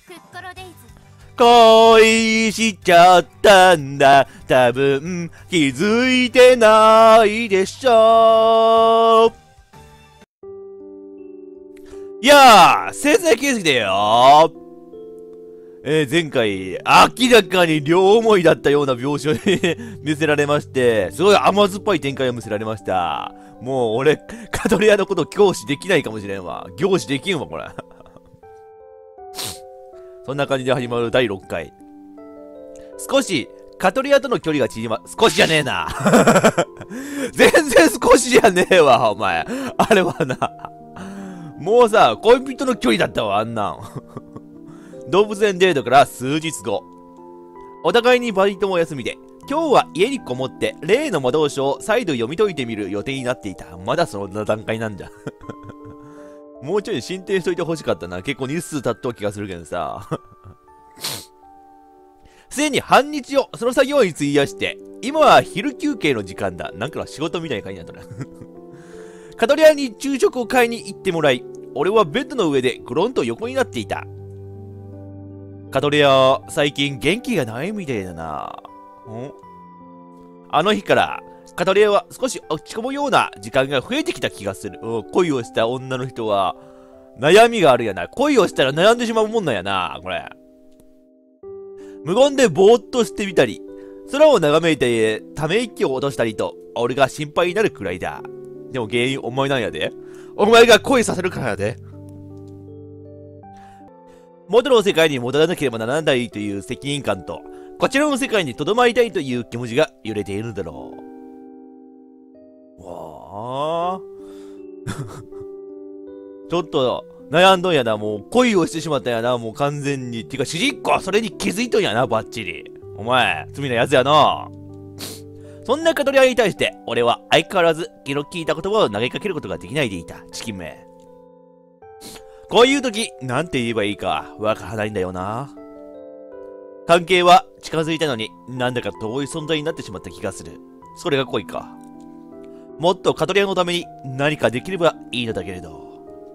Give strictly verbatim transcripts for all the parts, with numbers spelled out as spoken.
クッコロデイズ。 恋しちゃったんだ。多分気づいてないでしょ。いやー、成績形式だよ。えー、前回、明らかに両思いだったような描写に見せられまして、すごい甘酸っぱい展開を見せられました。もう俺、カトレアのこと教師できないかもしれんわ。凝視できんわ、これ。そんな感じで始まるだいろっかい。少し、カトレアとの距離が縮ま、少しじゃねえな。全然少しじゃねえわ、お前。あれはな。もうさ、恋人の距離だったわ、あんなん。動物園デートから数日後。お互いにバイトも休みで、今日は家にこもって例の魔導書を再度読み解いてみる予定になっていた。まだそんな段階なんじゃ。もうちょい進展しといてほしかったな。結構日数経っとう気がするけどさ。すでに半日をその作業に費やして、今は昼休憩の時間だ。なんか仕事みたいな感じになったな。カトレアに昼食を買いに行ってもらい、俺はベッドの上でゴロンと横になっていた。カトレア、最近元気がないみたいだな。んあの日から、カトレアは少し落ち込むような時間が増えてきた気がする。恋をした女の人は、悩みがあるやな。恋をしたら悩んでしまうもんなんやな、これ。無言でぼーっとしてみたり、空を眺めてため息を落としたりと、俺が心配になるくらいだ。でも原因お前なんやで。お前が恋させるからやで。元の世界に戻らなければならないという責任感と、こちらの世界に留まりたいという気持ちが揺れているだろう。わあ。ちょっと悩んどんやな。もう恋をしてしまったんやな。もう完全に。てか主人公はそれに気づいとんやな、バッチリ。お前、罪なやつやな。そんなカトレアに対して、俺は相変わらず気の利いた言葉を投げかけることができないでいた。チキンめ。こういう時、なんて言えばいいか、わからないんだよな。関係は近づいたのに、なんだか遠い存在になってしまった気がする。それが恋か。もっとカトレアのために何かできればいいのだけれど。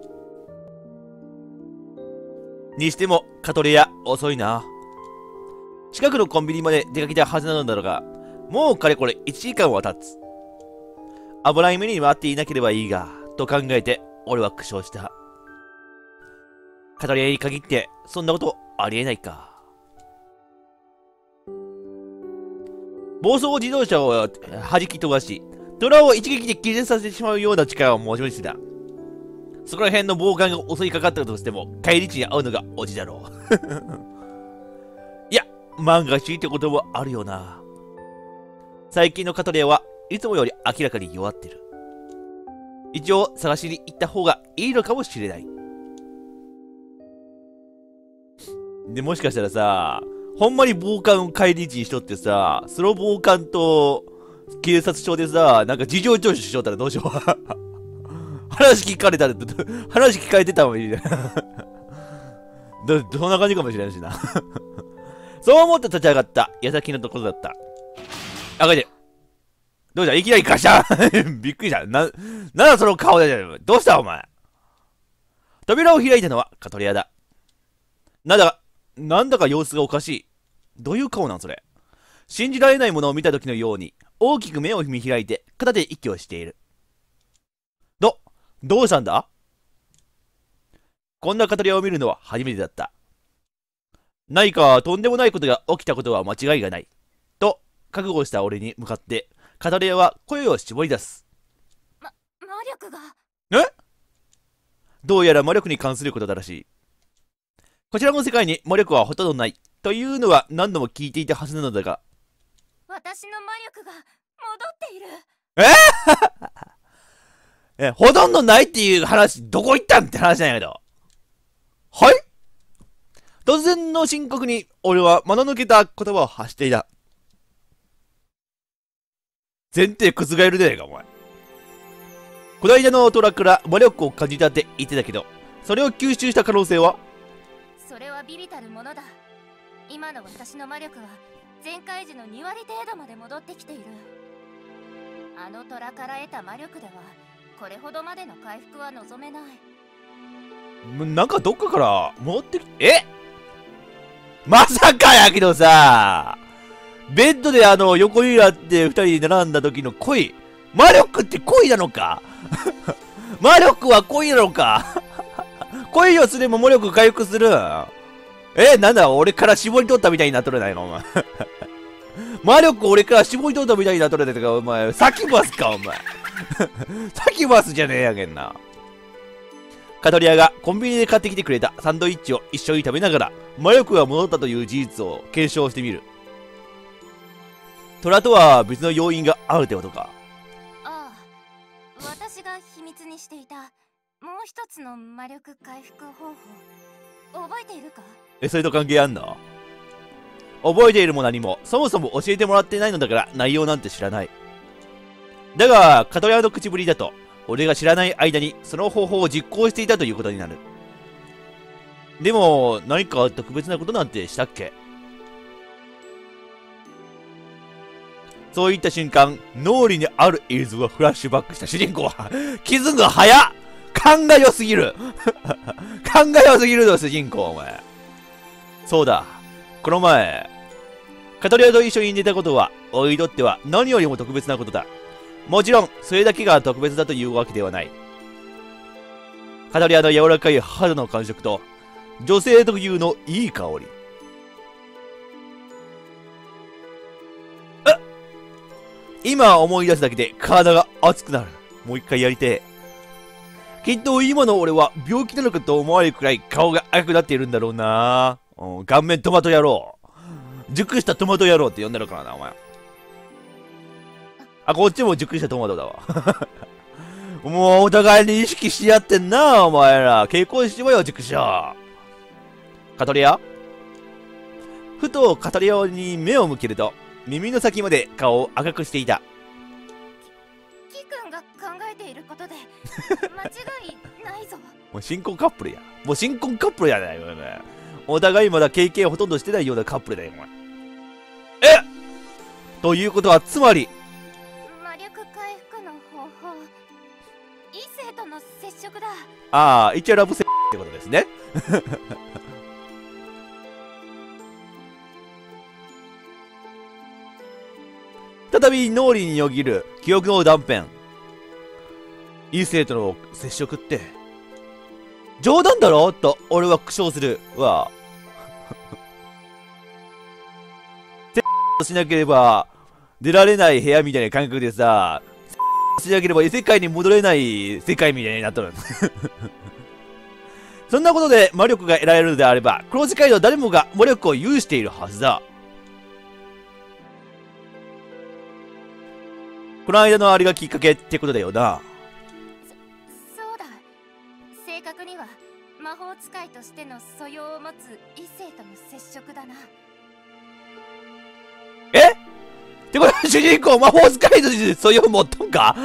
にしても、カトレア、遅いな。近くのコンビニまで出かけたはずなのだろうが、もうかれこれいちじかんは経つ。危ない目に回っていなければいいが、と考えて、俺は苦笑した。カトレアに限って、そんなことありえないか。暴走自動車を弾き飛ばし、虎を一撃で気絶させてしまうような力を持ち主だ。そこら辺の暴漢が襲いかかったとしても、帰り地に会うのがオチだろう。いや、万が一ってこともあるよな。最近のカトレアはいつもより明らかに弱ってる。一応探しに行った方がいいのかもしれない。で、もしかしたらさ、ほんまに暴漢を帰り道にしとってさ、その暴漢と警察署でさ、なんか事情聴取しとったらどうしよう。話聞かれたら、話聞かれてたもんいいね。ど、そんな感じかもしれんしな。そう思って立ち上がった矢先のところだった。あかいで。どうしたいきなりガシャンびっくりした。な、なんだその顔で。どうしたお前。扉を開いたのはカトレアだ。なんだ、なんだか様子がおかしい。どういう顔なんそれ。信じられないものを見た時のように、大きく目を見開いて、肩で息をしている。ど、どうしたんだ。こんなカトレアを見るのは初めてだった。何かとんでもないことが起きたことは間違いがない。と、覚悟した俺に向かって、カトレアは声を絞り出す。 ま、魔力が。 え？どうやら魔力に関することだらしい。こちらの世界に魔力はほとんどない。というのは何度も聞いていたはずなのだが。 私の魔力が戻っている。 ええ、ほとんどないっていう話、どこ行ったんって話なんやけど。はい？突然の深刻に、俺は間の抜けた言葉を発していた。前提覆るでねえか、お前。こないだの虎から魔力を感じたって言ってたけど、それを吸収した可能性は？ それは微々たるものだ。今の私の魔力は前回時のに割程度まで戻ってきている。あの虎から得た魔力ではこれほどまでの回復は望めない。 なんかどっかから戻ってきて、えまさかやけどさ、ベッドであの、横になって二人で並んだ時の恋。魔力って恋なのか魔力は恋なのか恋をすれば魔力回復する。え、なんだ、俺から絞り取ったみたいになっとるないか、お前。魔力俺から絞り取ったみたいになっとるないか、お前。サキュバスか、お前。サキュバスじゃねえやけんな。カトリアがコンビニで買ってきてくれたサンドイッチを一緒に食べながら、魔力が戻ったという事実を検証してみる。トラとは別の要因があるってことか。 ああ、私が秘密にしていたもう一つの魔力回復方法、覚えているか？ え、それと関係あんの？覚えているも何も、そもそも教えてもらってないのだから内容なんて知らない。だが、カトリアの口ぶりだと、俺が知らない間にその方法を実行していたということになる。でも、何か特別なことなんてしたっけ？そういった瞬間、脳裏にある映像がフラッシュバックした主人公は、気づくが早っ！勘が良すぎる勘が良すぎるぞ、主人公、お前。そうだ。この前、カトリアと一緒に寝たことは、俺にとっては何よりも特別なことだ。もちろん、それだけが特別だというわけではない。カトリアの柔らかい肌の感触と、女性特有のいい香り。あっ！今思い出すだけで体が熱くなる。もう一回やりてえ。きっと今の俺は病気なのかと思われるくらい顔が赤くなっているんだろうな。うん、顔面トマト野郎。熟したトマト野郎って呼んでるからな、お前。あ、こっちも熟したトマトだわ。もうお互いに意識し合ってんな、お前ら。結婚しろよ、熟した。カトリア？ふとカトリアに目を向けると、耳の先まで顔を赤くしていた。 キ君が考えていることで間違いないぞ。 もう新婚カップルや。もう新婚カップルやない、お前。お互いまだ経験ほとんどしてないようなカップルだよ、お前。えっ！ということは、つまり、 魔力回復の方法、異性との接触だ。 ああ、一応ラブセってことですね。再び脳裏によぎる記憶の断片。異性との接触って、冗談だろと俺は苦笑する。わあ。しなければ出られない部屋みたいな感覚でさ、しなければ異世界に戻れない世界みたいになっとる。そんなことで魔力が得られるのであれば、この世界の誰もが魔力を有しているはずだ。この間のあれがきっかけってことだよな。 そ、そうだ。正確には魔法使いとしての素養を持つ異性との接触だな。 えってことは主人公魔法使いとして素養を持っとんか。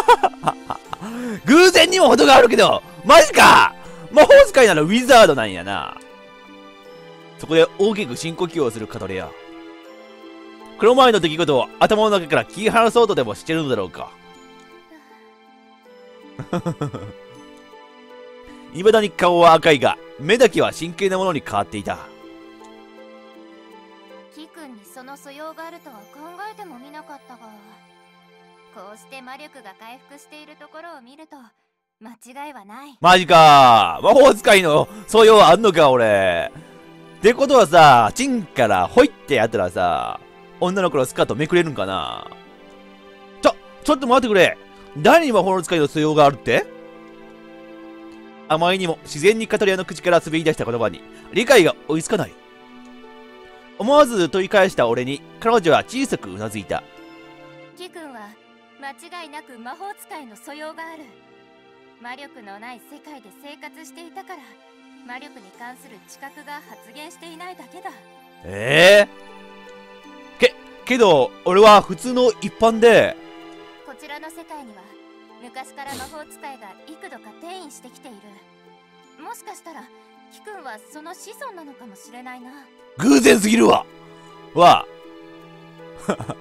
偶然にも程があるけど、マジか。魔法使いならウィザードなんやな。そこで大きく深呼吸をするカトレア。この前の出来事を頭の中から切り離そうとでもしてるのだろうか。未だに顔は赤いが、目だけは真剣なものに変わっていた。 キ君にその素養があるとは考えてもみなかったが、こうして魔力が回復しているところを見ると間違いはない。 マジか。魔法使いの素養あんのか、俺。ってことはさ、チンからホイってやったらさ、女の子のスカートめくれるんかな。ちょ、ちょっと待ってくれ。誰に魔法の使いの素養があるって？あまりにも自然にカトリアの口から滑り出した言葉に理解が追いつかない。思わず問い返した俺に彼女は小さくうなずいた。 キ君は間違いなく魔法使いの素養がある。魔力のない世界で生活していたから魔力に関する知覚が発現していないだけだ。 ええー、け、けど俺は普通の一般で、 こちらの世界には昔から魔法使いが幾度か転移してきている。もしかしたらキ君はその子孫なのかもしれないな。 偶然すぎるわ。わあ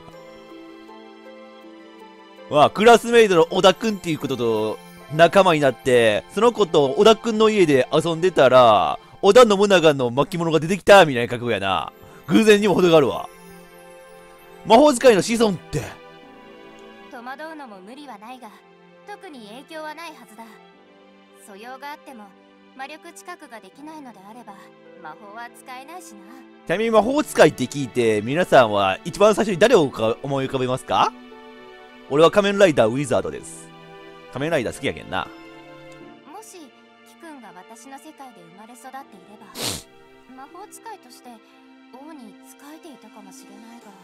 わあ、クラスメイトの小田くんっていうことと仲間になって、その子と小田くんの家で遊んでたら、 織田信長の巻物が出てきたみたいな覚悟やな。偶然にも程があるわ。魔法使いの子孫って。 戸惑うのも無理はないが、特に影響はないはずだ。素養があっても魔力知覚ができないのであれば魔法は使えないしな。 ちなみに魔法使いって聞いて皆さんは一番最初に誰を思い浮かべますか？俺は仮面ライダーウィザードです。仮面ライダー好きやけんな。 もしキくんが私の世界で生まれ育っていれば魔法使いとして王に仕えていたかもしれないが。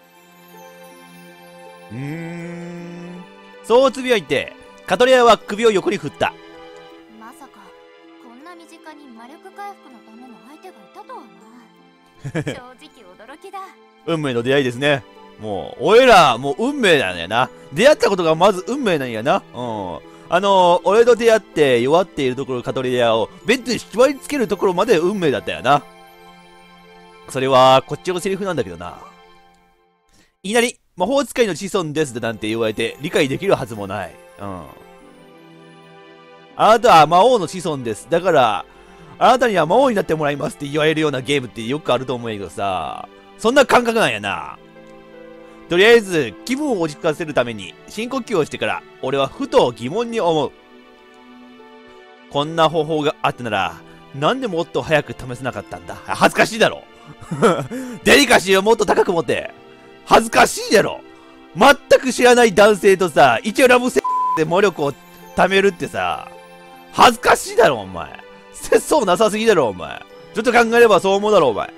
うーん、そうつぶやいてカトレアは首を横に振った。 まさかこんな身近に魔力回復のための相手がいたとはな。正直驚きだ。 運命の出会いですね。もう俺らもう運命なんやな。出会ったことがまず運命なんやな。うん、あのー、俺と出会って弱っているところカトレアをベッドに縛り付けるところまで運命だったよな。それはこっちのセリフなんだけどな。いきなり魔法使いの子孫ですなんて言われて理解できるはずもない。うん。あなたは魔王の子孫です。だから、あなたには魔王になってもらいますって言われるようなゲームってよくあると思うんやけどさ、そんな感覚なんやな。とりあえず、気分を落ち着かせるために深呼吸をしてから、俺はふと疑問に思う。こんな方法があったなら、なんでもっと早く試せなかったんだ。恥ずかしいだろ。デリカシーをもっと高く持って。恥ずかしいだろ。全く知らない男性とさ、一応ラブセで魔力を貯めるってさ、恥ずかしいだろ、お前。節操なさすぎだろ、お前。ちょっと考えればそう思うだろ、お前。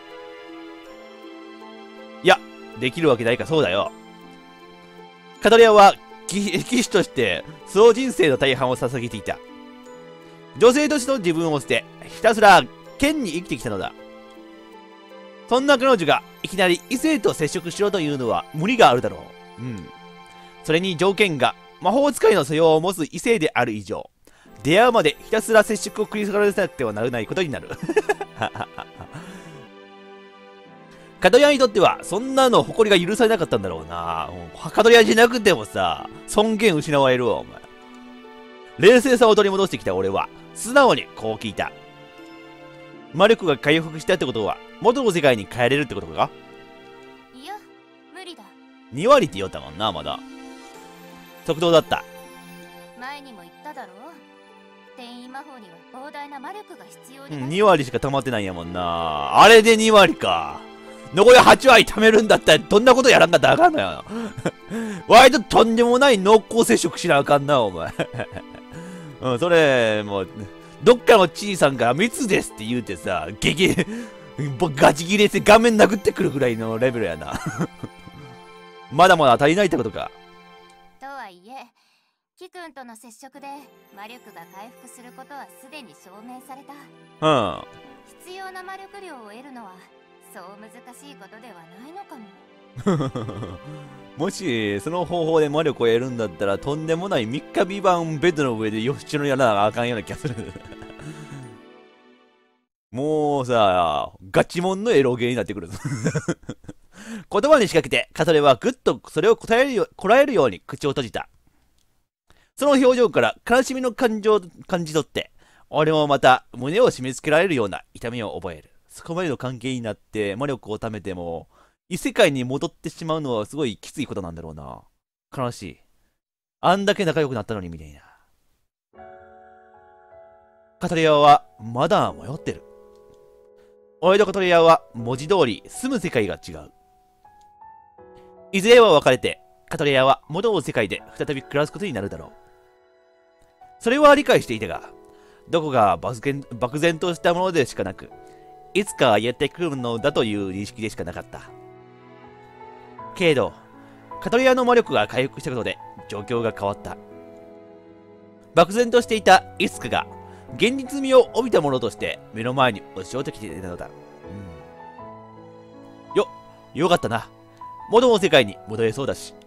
いや、できるわけないか、そうだよ。カトレアは、騎士として、その人生の大半を捧げていた。女性としての自分を捨て、ひたすら、剣に生きてきたのだ。そんな彼女が、いきなり異性と接触しろというのは無理があるだろう。うん。それに条件が、魔法使いの素養を持つ異性である以上、出会うまでひたすら接触を繰り返さなくてはならないことになる。カトリアにとっては、そんなの誇りが許されなかったんだろうな。カトリアじゃなくてもさ、尊厳失われるわ、お前。冷静さを取り戻してきた俺は、素直にこう聞いた。魔力が回復したってことは、元の世界に帰れるってことか？ いや、無理だ。 に割って言おったもんな、まだ。即答だった。 前にも言っただろう。転移魔法には膨大な魔力が必要になる。 うん、に割しか溜まってないんやもんな。あれでに割か。残りはち割貯めるんだったらどんなことやらんかったらあかんのよ。割ととんでもない濃厚接触しなあかんな、お前。うん、それ、もう、どっかのちいさんが密ですって言うてさ、激、ガチ切れして画面殴ってくるぐらいのレベルやな。まだまだ足りないってことか。 とはいえ、キくんとの接触で魔力が回復することはすでに証明された。 うん。 必要な魔力量を得るのはそう難しいことではないのかも。 もしその方法で魔力を得るんだったらとんでもないみっかビバンベッドの上でよっちのやらなあかんような気がする。もうさ、ガチモンのエロゲーになってくるぞ。言葉に仕掛けてカトレはぐっとそれを答えるよこらえるように口を閉じた。その表情から悲しみの感情を感じ取って俺もまた胸を締め付けられるような痛みを覚える。そこまでの関係になって魔力を貯めても異世界に戻ってしまうのはすごいきついことなんだろうな。悲しい。あんだけ仲良くなったのにみたいな。カトレアはまだ迷ってる。俺とカトレアは文字通り住む世界が違う。いずれは別れてカトレアは元の世界で再び暮らすことになるだろう。それは理解していたが、どこか漠然、漠然としたものでしかなく、いつかやってくるのだという認識でしかなかった。けれど、カトレアの魔力が回復したことで状況が変わった。漠然としていたいつかが現実味を帯びたものとして目の前に押し寄せてきていたのだ。うん、よ、よかったな。元の世界に戻れそうだし。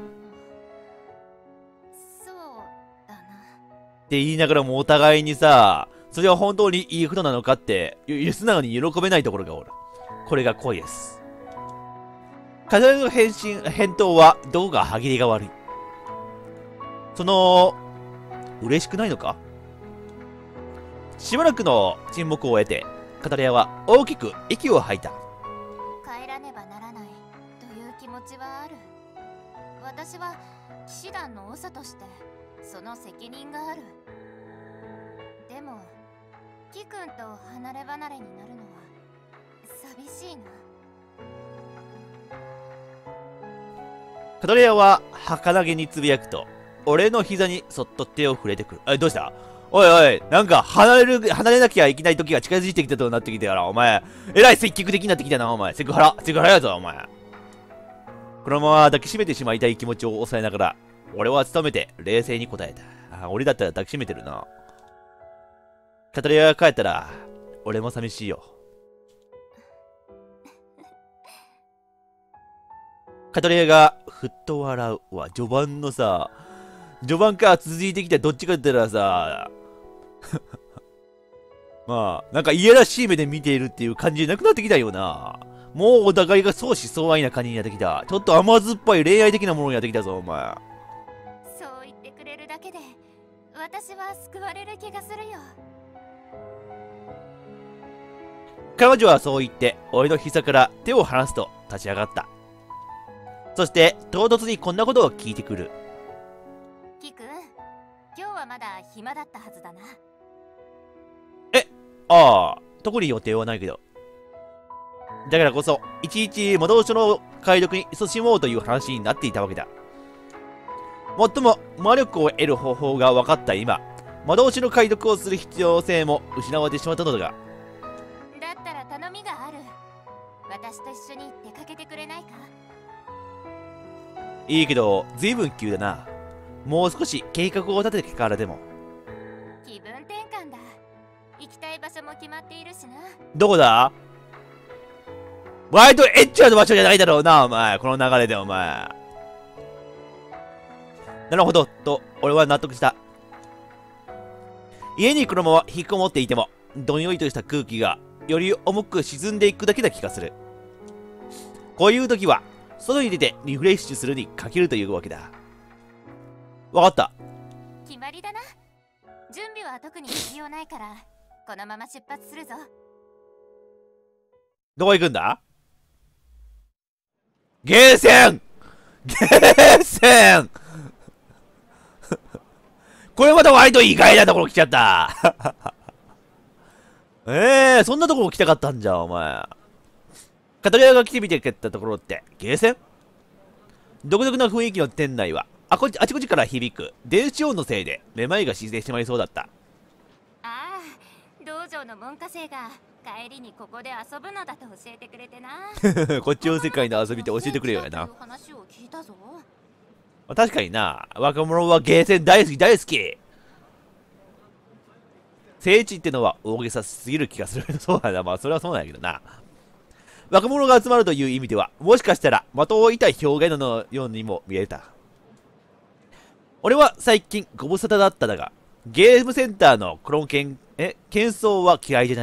そうだな。 って言いながらもお互いにさ、それは本当にいいことなのかって、素直に喜べないところがおる。これが恋です。カトレアの返信、返答はどこか歯切れが悪い。その、嬉しくないのか？ しばらくの沈黙を終えて、カトレアは大きく息を吐いた。 帰らねばならないという気持ちはある。私は騎士団の長としてその責任がある。でもキ君と離れ離れになるのは寂しいな。 カトレアは儚げにつぶやくと、俺の膝にそっと手を触れてくる。え、どうした？おいおい、なんか離れる、離れなきゃいけない時が近づいてきたとなってきてから、お前、えらい積極的になってきたな、お前。セクハラ、セクハラやぞ、お前。このまま抱きしめてしまいたい気持ちを抑えながら、俺は努めて冷静に答えた。あ、俺だったら抱きしめてるな。カトレアが帰ったら、俺も寂しいよ。カトレアがふっと笑うは序盤のさ、序盤から続いてきたどっちかって言ったらさ、まあ、なんかいやらしい目で見ているっていう感じじゃなくなってきたよな。もうお互いが相思相愛な感じになってきた。ちょっと甘酸っぱい恋愛的なものになってきたぞ、お前。 そう言ってくれるだけで私は救われる気がするよ。 彼女はそう言って俺の膝から手を離すと立ち上がった。そして唐突にこんなことを聞いてくる。 キ君、今日はまだ暇だったはずだな。 ああ、特に予定はないけど。だからこそ、いちいち魔導書の解読に勤しもうという話になっていたわけだ。もっとも、魔力を得る方法が分かった今、魔導書の解読をする必要性も失われてしまったのだが。 だったら頼みがある。私と一緒に出かけてくれないか？ いいけど、随分急だな。もう少し計画を立ててからでも。 気分転換だ。行きたい場所も決まっているしな。 どこだ？割とエッチな場所じゃないだろうな、お前。この流れで、お前。なるほど、と、俺は納得した。家にこのまま引っこもっていても、どんよりとした空気が、より重く沈んでいくだけな気がする。こういう時は、外に出てリフレッシュするにかけるというわけだ。わかった。 決まりだな。準備は特に必要ないから、このまま出発するぞ。 どこ行くんだ？ゲーセンゲーセンこれまた割と意外なところ来ちゃったええー、そんなところ来たかったんじゃ、お前。カトレアが来てみてくれたところって、ゲーセン？独特な雰囲気の店内は、あこあちこちから響く電子音のせいで、めまいが沈んでしまいそうだった。 ああ、道場の門下生が帰りにここで遊ぶのだと教えてくれてなこっちの世界の遊びって教えてくれよやな。 話を聞いたぞ。 確かにな、若者はゲーセン大好き大好き。聖地ってのは大げさすぎる気がする。そうだな、まあそれはそうなんやけどな。若者が集まるという意味では、もしかしたら的を射たい表現のようにも見えた。俺は最近ご無沙汰だっただが、ゲームセンターのこのけんえ喧騒は嫌いじゃない。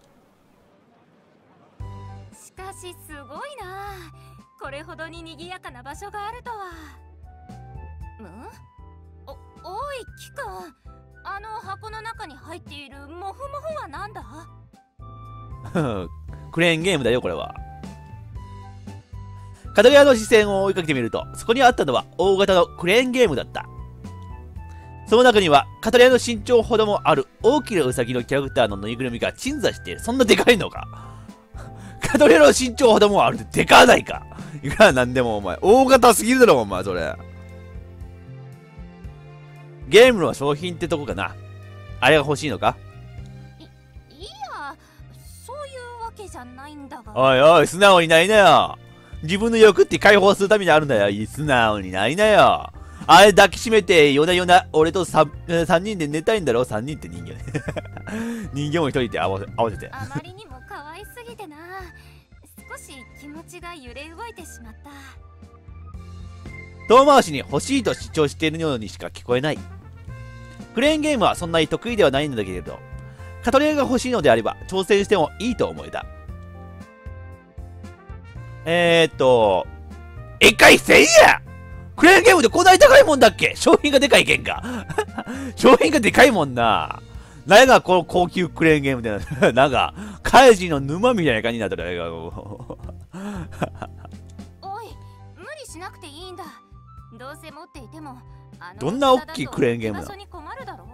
しかしすごいな。これほどに賑やかな場所があるとは。ん？お、おいキ君、あの箱の中に入っているモフモフはなんだ？ クレーンゲームだよ、これは。カトレアの視線を追いかけてみると、そこにあったのは大型のクレーンゲームだった。その中には、カトレアの身長ほどもある大きなウサギのキャラクターのぬいぐるみが鎮座している。そんなでかいのか？カトレアの身長ほどもあるってでかないか？いくらなんでもお前、大型すぎるだろ、お前、それ。ゲームの商品ってとこかな。あれが欲しいのか？ い、いや、そういうわけじゃないんだが。 おいおい、素直にないなよ。自分の欲って解放するためにあるんだよ。素直にないなよ。あれ抱きしめて、夜な夜な俺と 3, 3人で寝たいんだろ？ さん 人って人形ね。人形も一人で合わせ合わせて。 あまりにも可愛すぎてな。少し気持ちが揺れ動いてしまった。 遠回しに欲しいと主張しているようにしか聞こえない。クレーンゲームはそんなに得意ではないんだけれど、カトレアが欲しいのであれば挑戦してもいいと思えた。えーっと、いっかいせんえんや！クレーンゲームでこんなに高いもんだっけ？商品がでかいけんか。商品がでかいもんな。 何がこの高級クレーンゲームでなんか、カイジの沼みたいな感じになってるよ。 おい、無理しなくていいんだ。どうせ持っていても、あのどんな大きいクレーンゲームなの？ 場所に困るだろ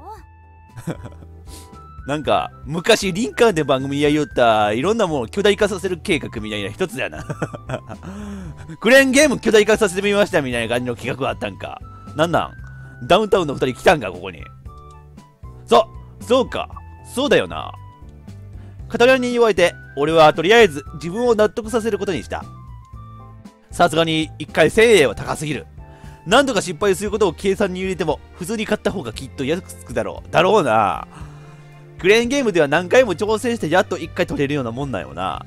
なんか、昔、リンカーンで番組やりよった、いろんなものを巨大化させる計画みたいな一つだよな。クレーンゲーム巨大化させてみましたみたいな感じの企画があったんか。なんなんダウンタウンの二人来たんか、ここに。そう、そうか。そうだよな。カタリアに言われて、俺はとりあえず自分を納得させることにした。さすがに一回せんえんは高すぎる。何度か失敗することを計算に入れても、普通に買った方がきっと安くつくだろう。だろうな。クレーンゲームでは何回も挑戦してやっといっかい取れるようなもんなんよな。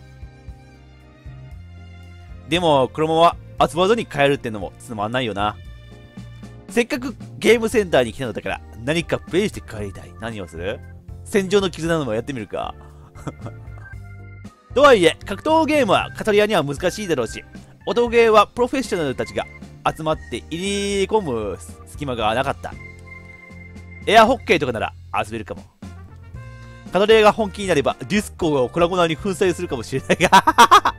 でも、このまま集まずに帰るってのもつまんないよな。せっかくゲームセンターに来たのだから、何かプレイして帰りたい。何をする？戦場の絆のもやってみるか。とはいえ、格闘ゲームはカトリアには難しいだろうし、音ゲーはプロフェッショナルたちが集まって入り込む隙間がなかった。エアホッケーとかなら遊べるかも。カトリアが本気になればディスコをコラボナーに粉砕するかもしれないが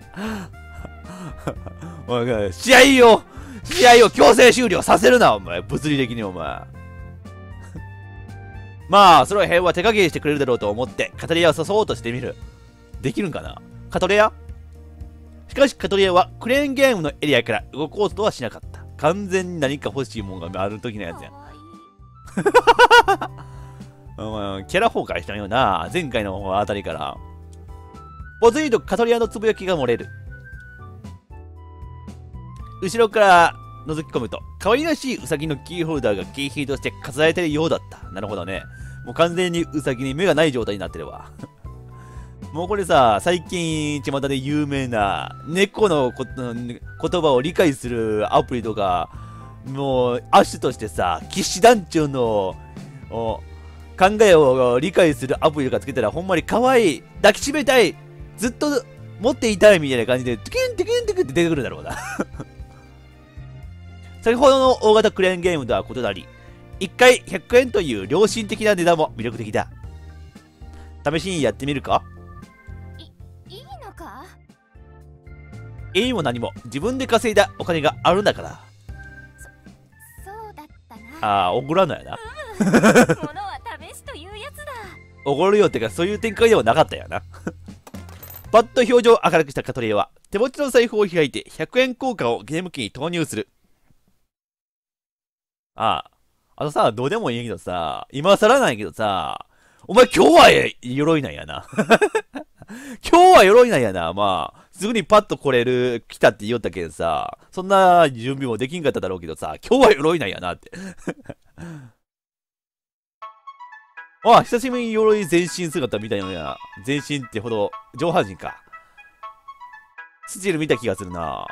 おい試合を試合を強制終了させるなお前、物理的にお前まあその辺は手加減してくれるだろうと思ってカトリアを誘おうとしてみる。できるんかなカトリア。しかしカトリアはクレーンゲームのエリアから動こうとはしなかった。完全に何か欲しいもんがある時のやつやんお前キャラ崩壊したよな、前回のあたりから。ぽつりとカトリアのつぶやきが漏れる。後ろから覗き込むと、可愛らしいウサギのキーホルダーが景品として飾られているようだった。なるほどね。もう完全にウサギに目がない状態になってるわ。もうこれさ、最近巷で有名な猫のこ言葉を理解するアプリとか、もう亜種としてさ、騎士団長の考えを理解するアプリとかつけたらほんまに可愛い、抱きしめたい、ずっと持っていたいみたいな感じで、トゥキントゥキントゥキンって出てくるだろうな。先ほどの大型クレーンゲームとは異なり、いっかいひゃくえんという良心的な値段も魅力的だ。試しにやってみるか？ い、いいのか？ いいも何も自分で稼いだお金があるんだから。 そ、そうだったな。 ああ、おごらんのやな。 うん、物は試しというやつだ。 おごるよってか、そういう展開ではなかったよな。パッと表情を明るくしたカトリエは、手持ちの財布を開いてひゃくえん硬貨をゲーム機に投入する。ああ、あのさ、どうでもいいけどさ、今更ないけどさ、お前今日は鎧なんやな。今日は鎧なんやな。まあ、すぐにパッと来れる、来たって言おったけどさ、そんな準備もできんかっただろうけどさ、今日は鎧なんやなって。あ、久しぶりに鎧全身姿見たような。全身ってほど、上半身か。スチール見た気がするな。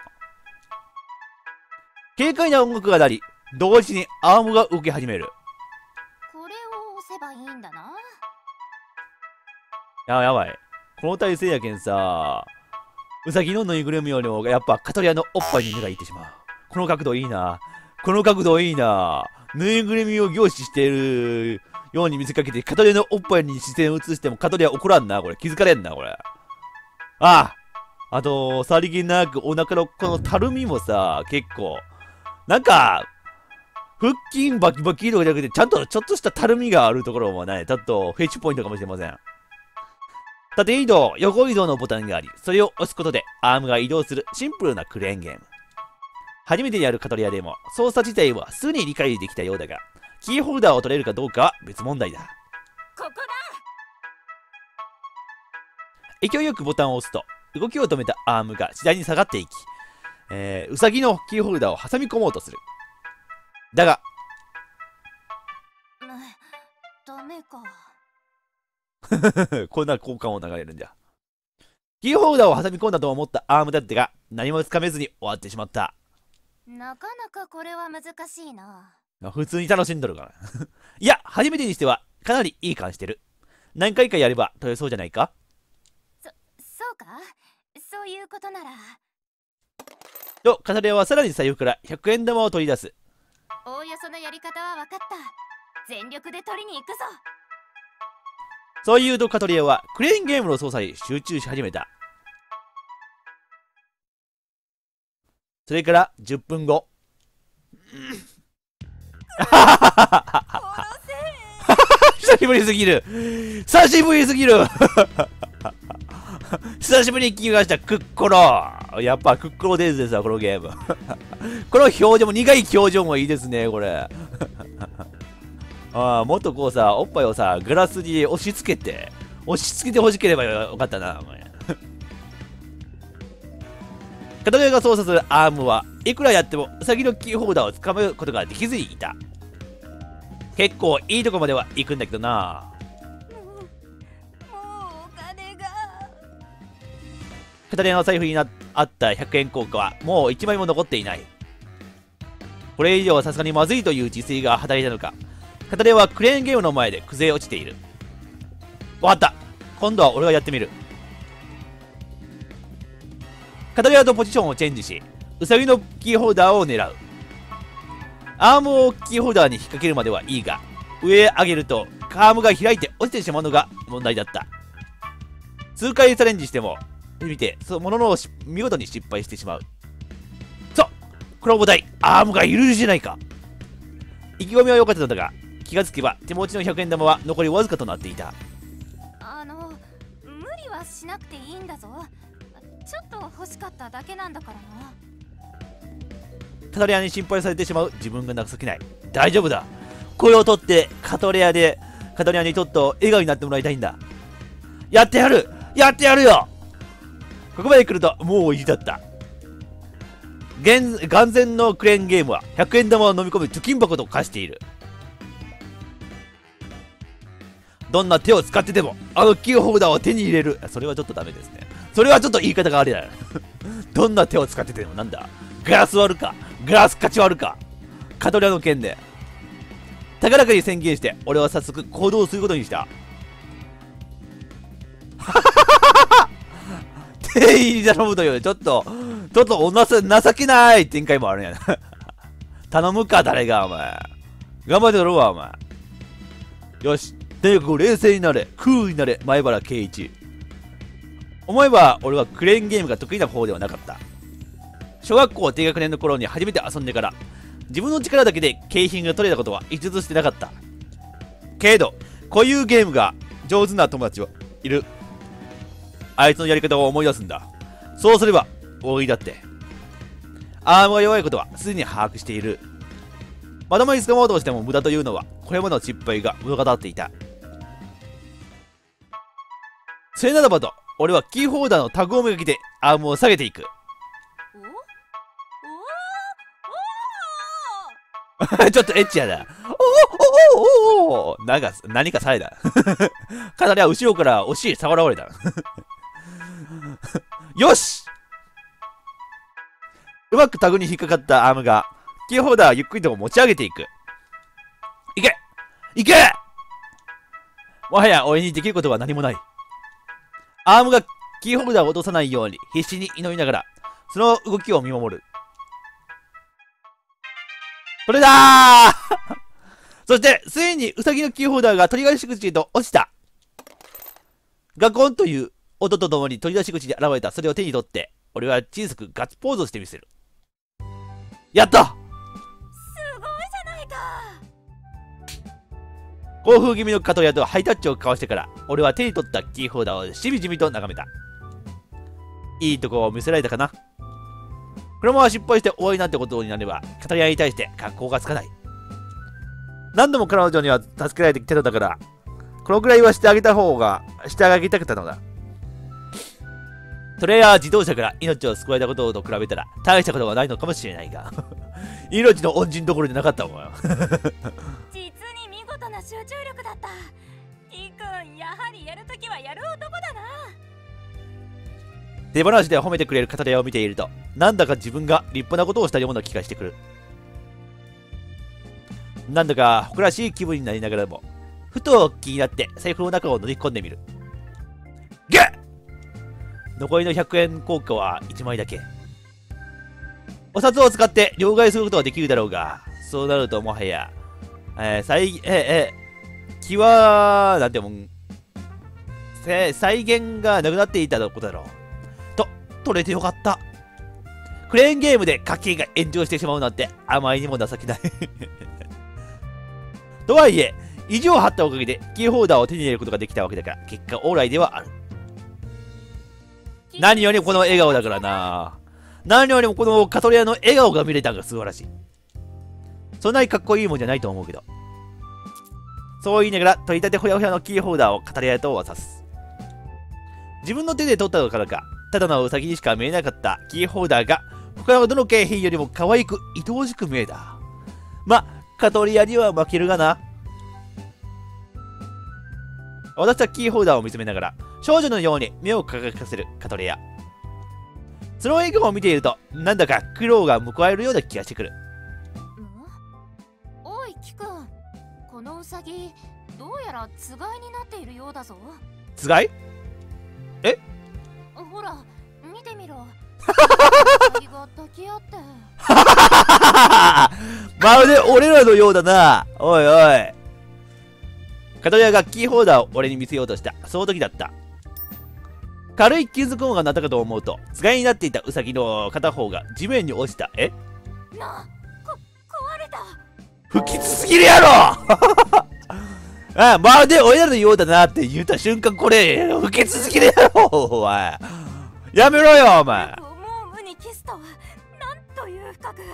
軽快な音楽が鳴り、同時にアームが動き始める。 これを押せばいいんだな。 や、やばい。この体勢やけんさ、ウサギのぬいぐるみよりもやっぱカトリアのおっぱいに目がいってしまう。この角度いいな。この角度いいな。ぬいぐるみを凝視しているように見せかけてカトリアのおっぱいに視線を移してもカトリア怒らんな。これ気づかれんな、これ。あああと、さりげなくお腹のこのたるみもさ、結構、なんか、腹筋バキバキとかじゃなくて、ちゃんとちょっとしたたるみがあるところもね、ちょっとフェイチポイントかもしれません。縦移動、横移動のボタンがあり、それを押すことでアームが移動するシンプルなクレーンゲーム。初めてやるカトリアでも操作自体はすぐに理解できたようだが、キーホルダーを取れるかどうかは別問題だ。 ここだ。 勢いよくボタンを押すと、動きを止めたアームが次第に下がっていき、えー、ウサギのキーホルダーを挟み込もうとする。だが、 ダメか。 こんな効果音流れるんじゃ。キーホルダーを挟み込んだと思ったアームだってが、何もつかめずに終わってしまった。 なかなかこれは難しいな。 普通に楽しんどるから。いや、初めてにしてはかなりいい感してる。何回かやれば取れそうじゃないか？ そ、そうか？そういうことなら。 と、カタリアはさらに財布からひゃくえん玉を取り出す。 おおよそのやり方は分かった。全力で取りに行くぞ。 そう言うとカトリアはクレーンゲームの操作に集中し始めた。それからじゅっぷんご。久しぶりすぎる久しぶりすぎる久しぶりに聞きました。クッコロ。やっぱクッコロデイズですわ、このゲーム。この表情も、苦い表情もいいですね、これ。ああ、もっとこうさ、おっぱいをさ、グラスに押し付けて、押し付けてほしければよかったな、お前。カトリアが操作するアームはいくらやってもウサギのキーホルダーをつかむことができずにいた。結構いいとこまでは行くんだけどな。カトリアの財布にあったひゃくえん硬貨はもういちまいも残っていない。これ以上はさすがにまずいという自炊が働いたのか、カトリアはクレーンゲームの前で崩れ落ちている。わかった、今度は俺がやってみる。カトリアとポジションをチェンジし、ウサギのキーホルダーを狙う。アームをキーホルダーに引っ掛けるまではいいが、上へ上げるとアームが開いて落ちてしまうのが問題だった。数回チャレンジしても見て、そのものの見事に失敗してしまう。そう、黒ボタイ、アームがいるじゃないか。意気込みは良かったのだが、気がつけば手持ちのひゃくえん玉は残りわずかとなっていた。 あの、無理はしなくていいんだぞ。ちょっと欲しかっただけなんだからな。 カトレアに心配されてしまう自分が情けない。大丈夫だ、これを取ってカトレアでカトレアにちょっと笑顔になってもらいたいんだ。やってやるやってやるよ。ここまで来るともう意地だった。眼前のクレーンゲームはひゃくえん玉を飲み込む貯金箱と化している。どんな手を使ってでもあのキーホルダーを手に入れる。それはちょっとダメですね。それはちょっと言い方があれだよ。どんな手を使ってでも、なんだ、グラス割るかグラス勝ち割るか、カトリアの件で高らかに宣言して、俺は早速行動することにした。店員に頼むというちょっとちょっとおなさ情けない展開もあるんやな。頼むか誰が、お前頑張ってやろうわ、お前。よし、とにかく冷静になれ、クールになれ、前原圭一。思えば俺はクレーンゲームが得意な方ではなかった。小学校低学年の頃に初めて遊んでから、自分の力だけで景品が取れたことは一つしてなかった。けれどこういうゲームが上手な友達はいる。あいつのやり方を思い出すんだ。そうすれば大いだってアームが弱いことはすでに把握している。まともに掴もうとしても無駄というのはこれまでの失敗が物語っていた。それならばと俺はキーホルダーのタグをめがけてアームを下げていく。ちょっとエッチやな。おおおおおお、なんか何かされた。かなりは後ろからお尻触られた。よし、うまくタグに引っかかったアームがキーホルダーをゆっくりと持ち上げていく。いけいけ、もはや俺にできることは何もない。アームがキーホルダーを落とさないように必死に祈りながらその動きを見守る。それだーそしてついにウサギのキーホルダーが取り出し口へと落ちた。ガコンという音とともに取り出し口に現れたそれを手に取って俺は小さくガッツポーズをしてみせる。やった、すごいじゃないか。 興奮気味のカトリアとハイタッチを交わしてから俺は手に取ったキーホルダーをしみじみと眺めた。いいとこを見せられたかな。このまま失敗して終わりなんてことになればカトリアに対して格好がつかない。何度も彼女には助けられてきてたんだから、このくらいはしてあげた方がしてあげたかったのだ。それや自動車から命を救われたことと比べたら大したことがないのかもしれないが命の恩人どころじゃなかったもん。 実に見事な集中力だった。T君、やはりやるときはやる男だな。 手放しで褒めてくれるカトリアを見ているとなんだか自分が立派なことをしたような気がしてくる。なんだか誇らしい気分になりながらもふと気になって財布の中を乗り込んでみる。ゲッ、残りのひゃくえん硬貨はいちまいだけ。お札を使って両替することはできるだろうが、そうなるともはや、えー、最えー、えー、気はなんてもんせ再現がなくなっていたことだろう。と、取れてよかった。クレーンゲームで家計が炎上してしまうなんてあまりにも情けない。とはいえ、意地を張ったおかげでキーホルダーを手に入れることができたわけだから、結果オーライではある。何よりもこの笑顔だからな。何よりもこのカトレアの笑顔が見れたのが素晴らしい。そんなにかっこいいもんじゃないと思うけど。そう言いながら、取り立てほやほやのキーホルダーをカトレアと渡す。自分の手で取ったのからか、ただのウサギにしか見えなかったキーホルダーが、他のどの景品よりも可愛く愛おしく見えた。ま、カトレアには負けるがな。私はキーホルダーを見つめながら、少女のように目を輝かせるカトレア。その笑顔を見ていると、なんだか苦労が報われるような気がしてくる。ん？ おい、キくん。このウサギ、どうやらつがいになっているようだぞ。 つがい？え？ ほら、見てみろ。ウサギが抱き合って。 まるで俺らのようだな。おいおい。カトレアがキーホルダーを俺に見せようとした。その時だった。軽い金属音が鳴ったかと思うと、つがいになっていたウサギの片方が地面に落ちた。え？ な、こ、壊れた。 不吉すぎるやろ。ああ、まるで俺らのようだなって言った瞬間、これ不吉すぎるやろ。お前やめろよお前。 もう無にキスとはなんという深く。く、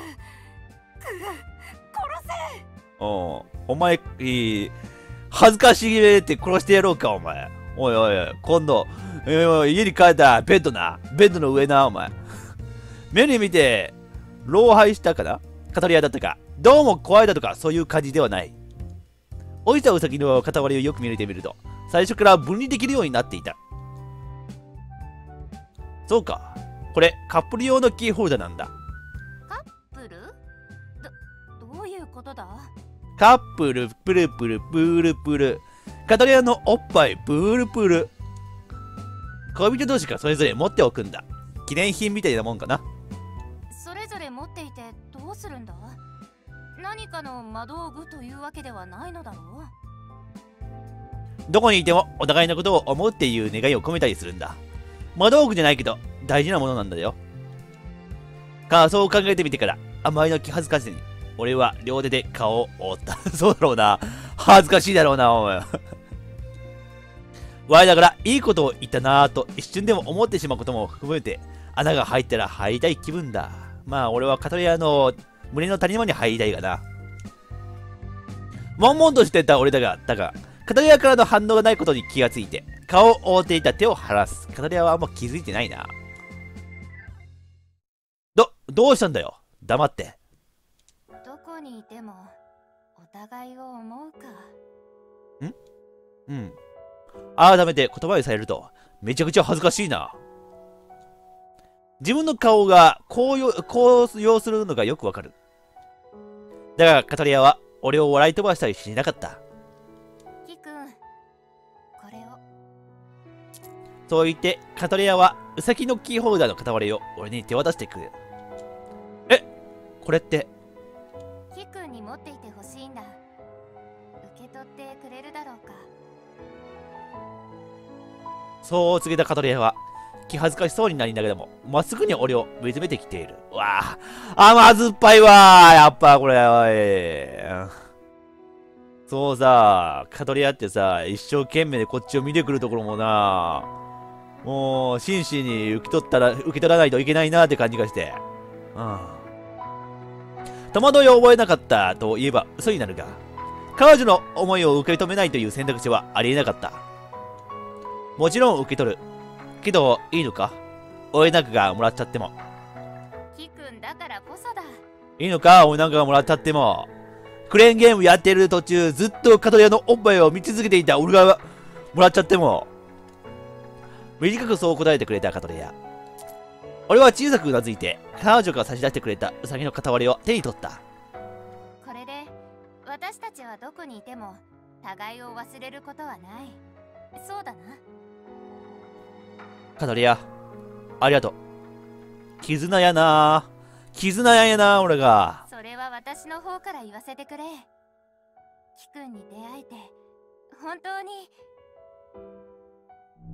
殺せ。 おお前いい恥ずかしげって殺してやろうかお前。おいおいおい、今度、えー、家に帰ったらベッドな。ベッドの上な、お前。目に見て、老廃したかな？カトレアだったか。どうも怖いだとか、そういう感じではない。落ちたウサギの片割りをよく見れてみると、最初から分離できるようになっていた。そうか。これ、カップル用のキーホルダーなんだ。 カップル？ど、どういうことだ？ カップル、プルプル、プールプル。カトレアのおっぱい、プールプル。恋人同士がそれぞれ持っておくんだ。記念品みたいなもんかな。 それぞれ持っていてどうするんだ？何かの魔道具というわけではないのだろう？どこにいてもお互いのことを思うっていう願いを込めたりするんだ。魔道具じゃないけど大事なものなんだよ。かあ、そう考えてみてから、あまりの気恥ずかしさに俺は両手で顔を覆った。そうだろうな。恥ずかしいだろうな、お前。我ながらいいことを言ったなぁと一瞬でも思ってしまうことも含めて、穴が入ったら入りたい気分だ。まあ俺はカトレアの胸の谷間に入りたいがな。悶々としてた俺だが、だが、カトレアからの反応がないことに気がついて、顔を覆っていた手を離す。カトレアはあんま気づいてないな。ど、どうしたんだよ。黙って。 どこにいてもお互いを思うか。 ん？うん。改めて言葉にされるとめちゃくちゃ恥ずかしいな。自分の顔が高揚、高揚するのがよくわかる。だがカトレアは俺を笑い飛ばしたりしなかった。 キくん、これを。 そう言ってカトレアはウサギのキーホルダーの片割れを俺に手渡してくる。え、これって。 キくんに持っていてほしいんだ。受け取ってくれるだろうか。 そう告げたカトレアは気恥ずかしそうになりながらもまっすぐに俺を見つめてきている。うわあ、甘酸っぱいわー。やっぱこれ、おい。そうさ、カトレアってさ、一生懸命でこっちを見てくるところもな、もう真摯に受け取ったら受け取らないといけないなって感じがして、うん。戸惑いを覚えなかったと言えば嘘になるが、彼女の思いを受け止めないという選択肢はありえなかった。もちろん受け取る。けど、いいのか？俺なんかがもらっちゃっても。 キくんだからこそだ。 いいのか？俺なんかがもらっちゃっても。クレーンゲームやってる途中、ずっとカトレアのおっぱいを見続けていた俺がもらっちゃっても。短くそう答えてくれたカトレア。俺は小さくうなずいて、彼女が差し出してくれたウサギの片割れを手に取った。 これで、私たちはどこにいても、互いを忘れることはない。そうだな。 カトレア、ありがとう。絆やなぁ。絆ややなぁ、俺が。 それは私の方から言わせてくれ。キくんに出会えて、本当に。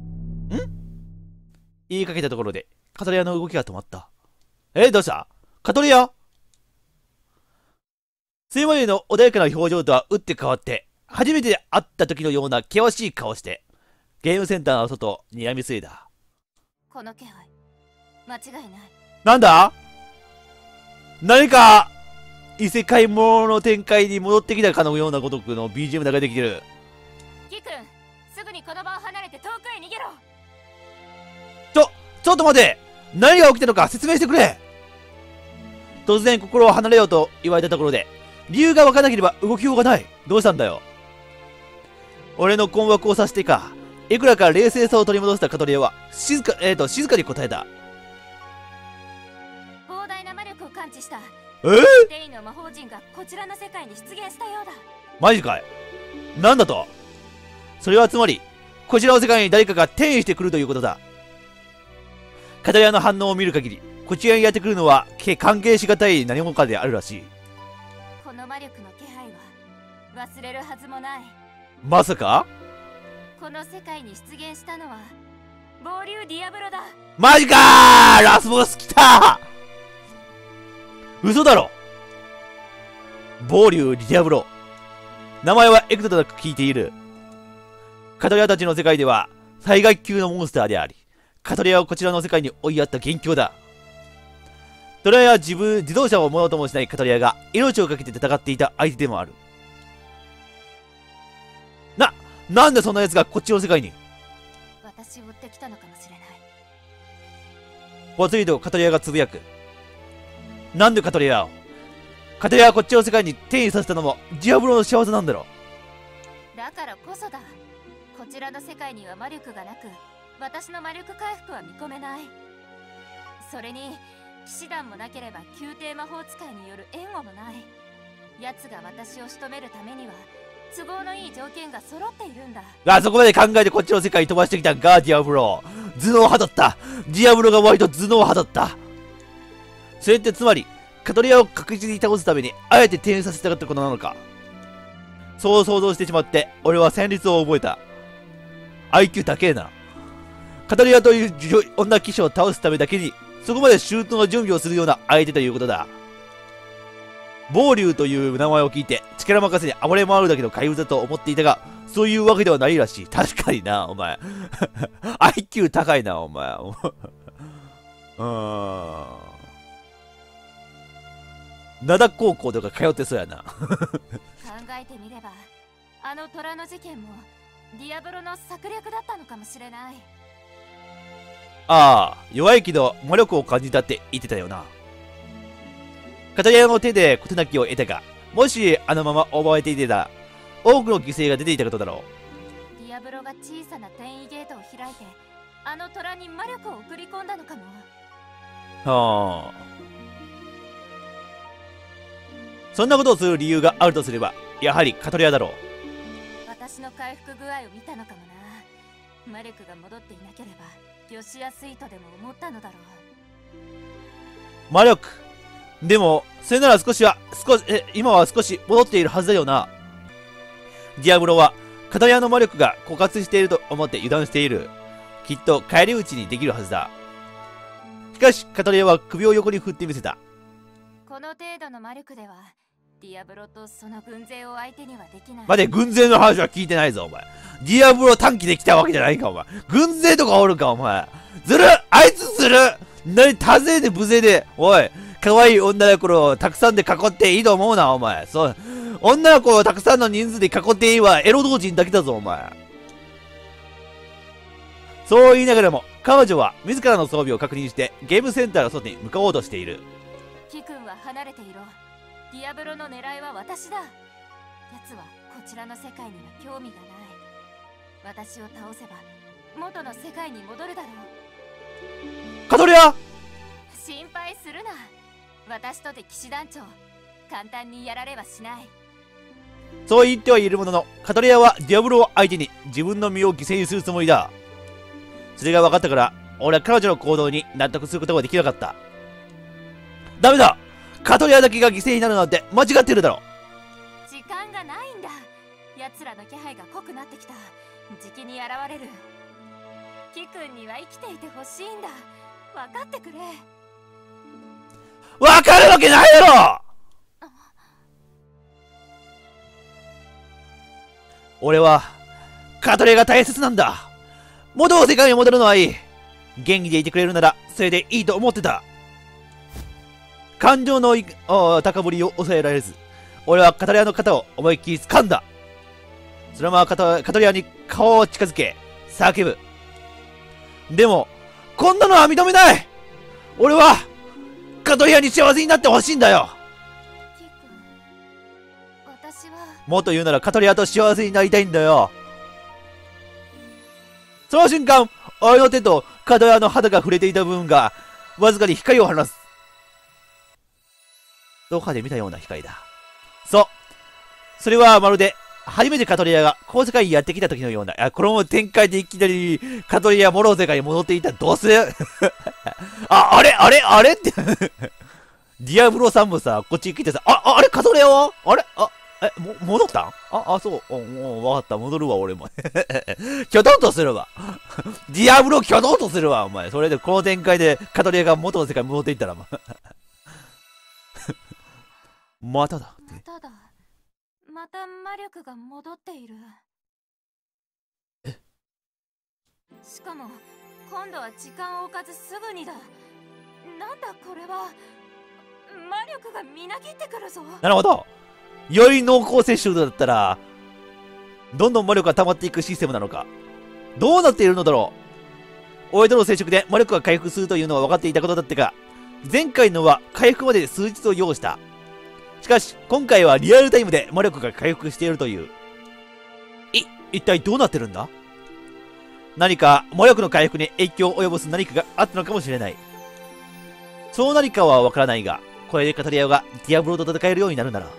言いかけたところで、カトレアの動きが止まった。え、どうした？カトレア？それまでの穏やかな表情とは打って変わって、初めて会った時のような険しい顔をして、ゲームセンターの外を睨みついだ。 この気配、間違いない。 なんだ？何か、異世界ものの展開に戻ってきたかのようなごとくの ビージーエム 流れてきてる。 キ君、すぐにこの場を離れて遠くへ逃げろ。 ちょ、ちょっと待て！何が起きたのか説明してくれ！突然心を離れようと言われたところで、理由がわからなければ動きようがない。どうしたんだよ。俺の困惑をさせてか、いくらか冷静さを取り戻したカトリアは、静か、えーと、静かに答えた。 膨大な魔力を感知した。 えー、 デイの魔法陣がこちらの世界に出現したようだ。 マジかい？なんだと？それはつまり、こちらの世界に誰かが転移してくるということだ。カトリアの反応を見る限り、こちらにやってくるのは、関係しがたい何者かであるらしい。 この魔力の気配は、忘れるはずもない。 まさか？ この世界に出現したのは、暴竜ディアブロだ。 マジかー！ラスボス来たー！嘘だろ！暴竜ディアブロ。名前は幾度となく聞いている。カトリアたちの世界では、最学級のモンスターであり、カトリアをこちらの世界に追いやった元凶だ。トラや自分、自動車をものともしないカトリアが命をかけて戦っていた相手でもある。な、なんでそんな奴がこっちの世界に？ 私を追ってきたのかもしれない。 ぽつりとカトリアがつぶやく。なんでカトリアを？カトリアはこっちの世界に転移させたのもディアブロの仕業なんだろ。 だからこそだ。こちらの世界には魔力がなく、私の魔力回復は見込めない。それに騎士団もなければ宮廷魔法使いによる援護もない。奴が私を仕留めるためには都合のいい条件が揃っているんだ。 あそこまで考えてこっちの世界に飛ばしてきたガーディアブロ。頭脳派だった。ディアブロが割と頭脳派だった。それってつまりカトリアを確実に倒すためにあえて転移させたかったことなのか。そう想像してしまって俺は戦慄を覚えた。 アイキュー 高えな。カトリアという女騎士を倒すためだけにそこまで周到な準備をするような相手ということだ。暴竜という名前を聞いて力任せに暴れ回るだけの怪物だと思っていたが、そういうわけではないらしい。確かになお前アイキュー 高いなお前うーん、灘高校とか通ってそうやな考えてみればあの虎の事件もディアブロの策略だったのかもしれない。 ああ、弱いけど魔力を感じたって言ってたよな。カトリアの手で事なきを得たが、もしあのまま奪われていてた多くの犠牲が出ていたことだろう。ディアブロが小さな転移ゲートを開いてあの虎に魔力を送り込んだのかも。 はあ、そんなことをする理由があるとすればやはりカトリアだろう。 私の回復具合を見たのかもな。魔力が戻っていなければよしやすいとでも思ったのだろう。魔力でもそれなら少しは少しえ今は少し戻っているはずだよな。ディアブロはカトリアの魔力が枯渇していると思って油断している。きっと返り討ちにできるはずだ。しかしカトリアは首を横に振ってみせた。 この程度の魔力ではディアブロとその軍勢を相手にはできない。 待て、軍勢の話は聞いてないぞお前。ディアブロ短期で来たわけじゃないかお前。軍勢とかおるかお前。ずるっ、あいつずるっ。何多勢で無勢で、おい可愛い女の子をたくさんで囲っていいと思うなお前。そう、女の子をたくさんの人数で囲っていいわ。エロ同人だけだぞお前。そう言いながらも彼女は自らの装備を確認してゲームセンターの外に向かおうとしている。 キ君は離れていろ。ディアブロの狙いは私だ。奴はこちらの世界には興味がない。私を倒せば元の世界に戻るだろう。 カトリア、 心配するな。私とて騎士団長、簡単にやられはしない。 そう言ってはいるものの、カトリアはディアブロを相手に自分の身を犠牲にするつもりだ。それが分かったから俺は彼女の行動に納得することができなかった。ダメだ、カトリアだけが犠牲になるなんて間違ってるだろ。 時間がないんだ。奴らの気配が濃くなってきた。じきに現れる。 キ君には生きていてほしいんだ。分かってくれ。 わかるわけないだろ。俺はカトレが大切なんだ。元の世界に戻るのはいい。元気でいてくれるならそれでいいと思ってた。感情のいあ高ぶりを抑えられず、俺はカトレアの肩を思いっきり掴んだ。そのままカトカトレアに顔を近づけ叫ぶ。でもこんなのは認めない。俺はカトレアに幸せになってほしいんだよ。 キ君、私はもっと言うならカトレアと幸せになりたいんだよ。その瞬間、俺の手とカトレアの肌が触れていた部分がわずかに光を放つ。どこかで見たような光だ。そう。それはまるで初めてカトレアがこの世界にやってきた時のような。あ、この展開でいきなりカトレアモロの世界に戻っていったらどうするあ、あれあれあれってディアブロさんもさ、こっち来てさ、あ、あれカトレアはあれあ、え、も、戻ったんあ、あ、そう。もう、わかった。戻るわ、俺も。キョトンとするわ。ディアブロキョトンとするわ、お前。それで、この展開でカトレアが元の世界に戻っていったら、ままただ。 まただ。また魔力が戻っている。 え？ しかも今度は時間を置かずすぐにだ。なんだこれは。魔力がみなぎってくるぞ。 なるほど。より濃厚接触だったらどんどん魔力が溜まっていくシステムなのか。どうなっているのだろう。俺との接触で魔力が回復するというのは分かっていたことだったが、前回のは回復まで数日を要した。しかし今回はリアルタイムで魔力が回復しているという。い、一体どうなってるんだ。何か魔力の回復に影響を及ぼす何かがあったのかもしれない。そう何かは分からないが、これでカトリアがディアブロと戦えるようになるなら。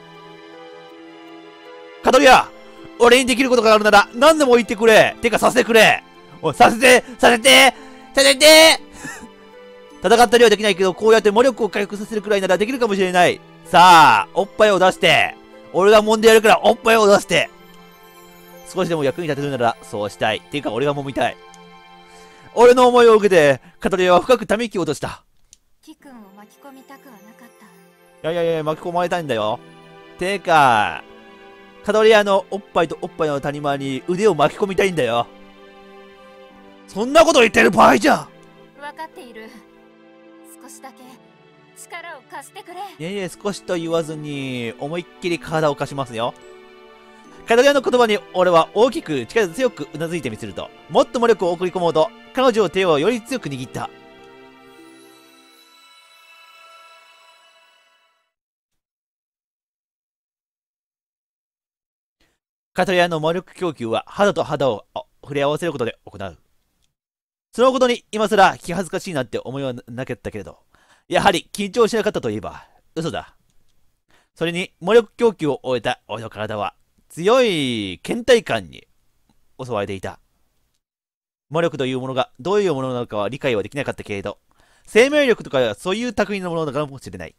カトリア、俺にできることがあるなら何でも言ってくれ。てかさせてくれ。おい、させてさせてさせて戦ったりはできないけど、こうやって魔力を回復させるくらいならできるかもしれない。さあ、おっぱいを出して。俺が揉んでやるからおっぱいを出して。少しでも役に立てるならそうしたい。ていうか俺が揉みたい。俺の思いを受けて、カトリアは深くため息を落とした。 キ君を巻き込みたくはなかった。 いやいやいや、巻き込まれたいんだよ。てか、カトリアのおっぱいとおっぱいの谷間に腕を巻き込みたいんだよ。そんなこと言ってる場合じゃ。 分かっている。少しだけ力を貸してくれ。 いやいや、少しと言わずに思いっきり体を貸しますよ。カトリアの言葉に俺は大きく力強くうなずいてみせると、もっと魔力を送り込もうと彼女の手をより強く握った。カトリアの魔力供給は肌と肌を触れ合わせることで行う。そのことに今更気恥ずかしいなって思いはなかったけれど、やはり緊張しなかったといえば嘘だ。それに魔力供給を終えた俺の体は強い倦怠感に襲われていた。魔力というものがどういうものなのかは理解はできなかったけれど、生命力とかそういう類のものなのかもしれない。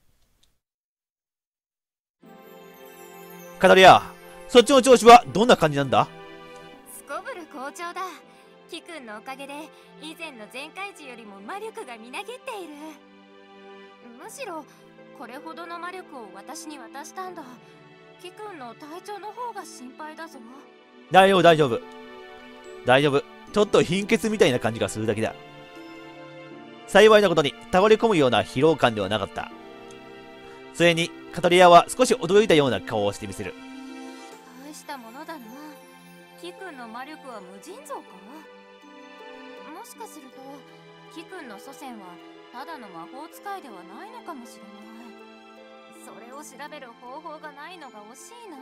カトリア、そっちの調子はどんな感じなんだ。 すこぶる好調だ。キ君のおかげで以前の全開時よりも魔力がみなぎっている。むしろこれほどの魔力を私に渡したんだ。キ君の体調の方が心配だぞ。 大丈夫大丈夫大丈夫。ちょっと貧血みたいな感じがするだけだ。幸いなことに倒れ込むような疲労感ではなかった。それにカトリアは少し驚いたような顔をしてみせる。 大したものだな。キ君の魔力は無尽蔵か。もしかするとキ君の祖先はただの魔法使いではないのかもしれない。それを調べる方法がないのが惜しいな。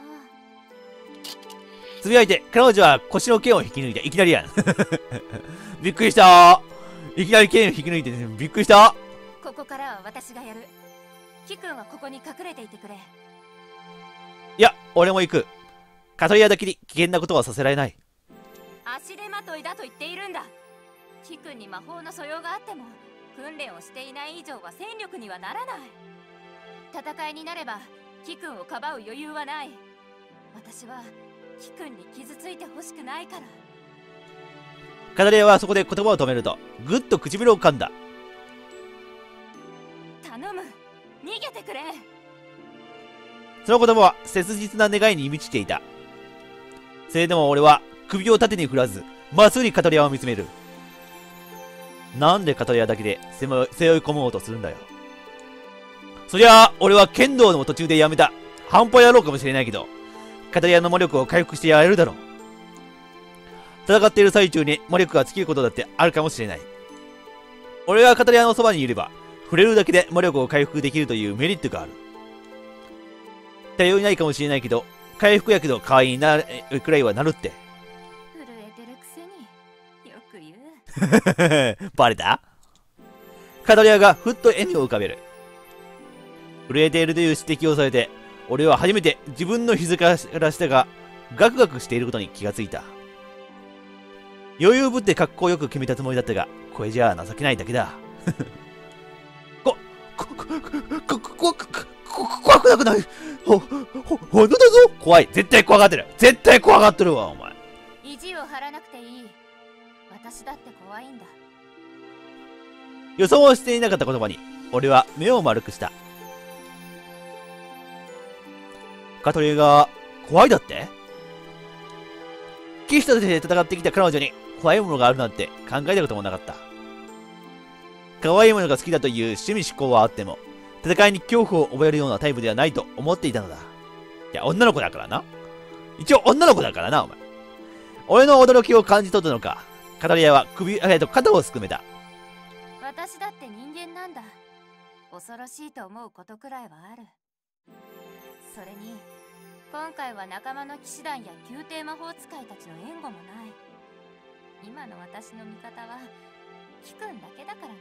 つぶやいて彼女は腰の剣を引き抜いていきなりやんびっくりしたー。いきなり剣を引き抜いて、ね、びっくりした。 ここからは私がやる。キ君はここに隠れていてくれ。 いや、俺も行く。カトリアだけに危険なことはさせられない。 足手まといだと言っているんだ。キ君に魔法の素養があっても訓練をしていない以上は戦力にはならない。戦いになればキ君をかばう余裕はない。私はキ君に傷ついてほしくないから。 カタリアはそこで言葉を止めると、ぐっと唇を噛んだ。 頼む、逃げてくれ。 その言葉は切実な願いに満ちていた。それでも俺は首を縦に振らず、まっすぐにカトリアを見つめる。なんでカトリアだけで背負い込もうとするんだよ。そりゃあ、俺は剣道の途中でやめた半端野郎かもしれないけど、カトリアの魔力を回復してやれるだろう。戦っている最中に魔力が尽きることだってあるかもしれない。俺がカトリアのそばにいれば、触れるだけで魔力を回復できるというメリットがある。頼りないかもしれないけど、回復薬の代わりになるくらいはなるって。 震えてるくせによく言う。バレた？カトリアがふっと笑みを浮かべる。震えているという指摘をされて、俺は初めて自分の膝から下がガクガクしていることに気がついた。余裕ぶって格好よく決めたつもりだったが、これじゃあ情けないだけだ。こ、こ、こ、こ、こ、こ、怖くなくない。ほ、ほ、ほんとだぞ。怖い。絶対怖がってる。絶対怖がってるわ、お前。 意地を張らなくていい。私だって怖いんだ。 予想をしていなかった言葉に、俺は目を丸くした。カトリアが怖いだって？騎士として戦ってきた彼女に怖いものがあるなんて考えたこともなかった。可愛いものが好きだという趣味思考はあっても、戦いに恐怖を覚えるようなタイプではないと思っていたのだ。いや、女の子だからな。一応女の子だからな、お前。俺の驚きを感じ取ったのか、カトリアは首、えっと、肩をすくめた。 私だって人間なんだ。恐ろしいと思うことくらいはある。それに、今回は仲間の騎士団や宮廷魔法使いたちの援護もない。今の私の味方はキくんだけだからな。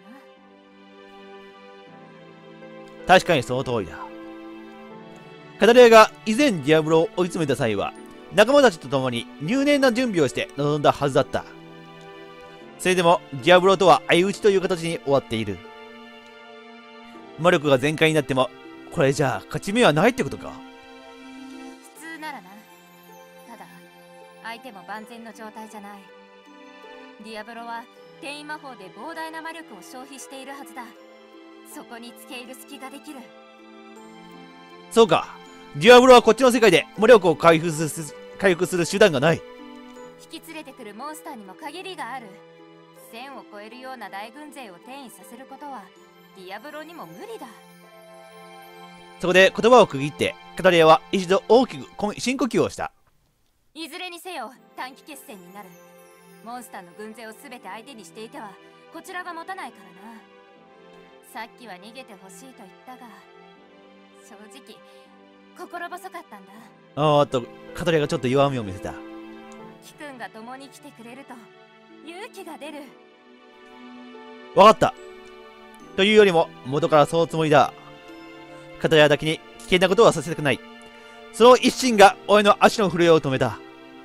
確かにその通りだ。カトリアが以前ディアブロを追い詰めた際は、仲間たちと共に入念な準備をして臨んだはずだった。それでもディアブロとは相打ちという形に終わっている。魔力が全開になっても、これじゃあ勝ち目はないってことか。 普通ならな。ただ相手も万全の状態じゃない。ディアブロは転移魔法で膨大な魔力を消費しているはずだ。そこに付け入る隙ができる。 そうか。ディアブロはこっちの世界で魔力を回復する回復する手段がない。 引き連れてくるモンスターにも限りがある。千を超えるような大軍勢を転移させることはディアブロにも無理だ。 そこで言葉を区切ってカトリアは一度大きく深呼吸をした。 いずれにせよ短期決戦になる。モンスターの軍勢を全て相手にしていてはこちらが持たないからな。さっきは逃げてほしいと言ったが、正直心細かったんだ。 あーっとカトリアがちょっと弱みを見せた。 キくんが共に来てくれると勇気が出る。 わかった。というよりも元からそのつもりだ。カトリアだけに危険なことはさせたくない。その一心が俺の足の震えを止めた。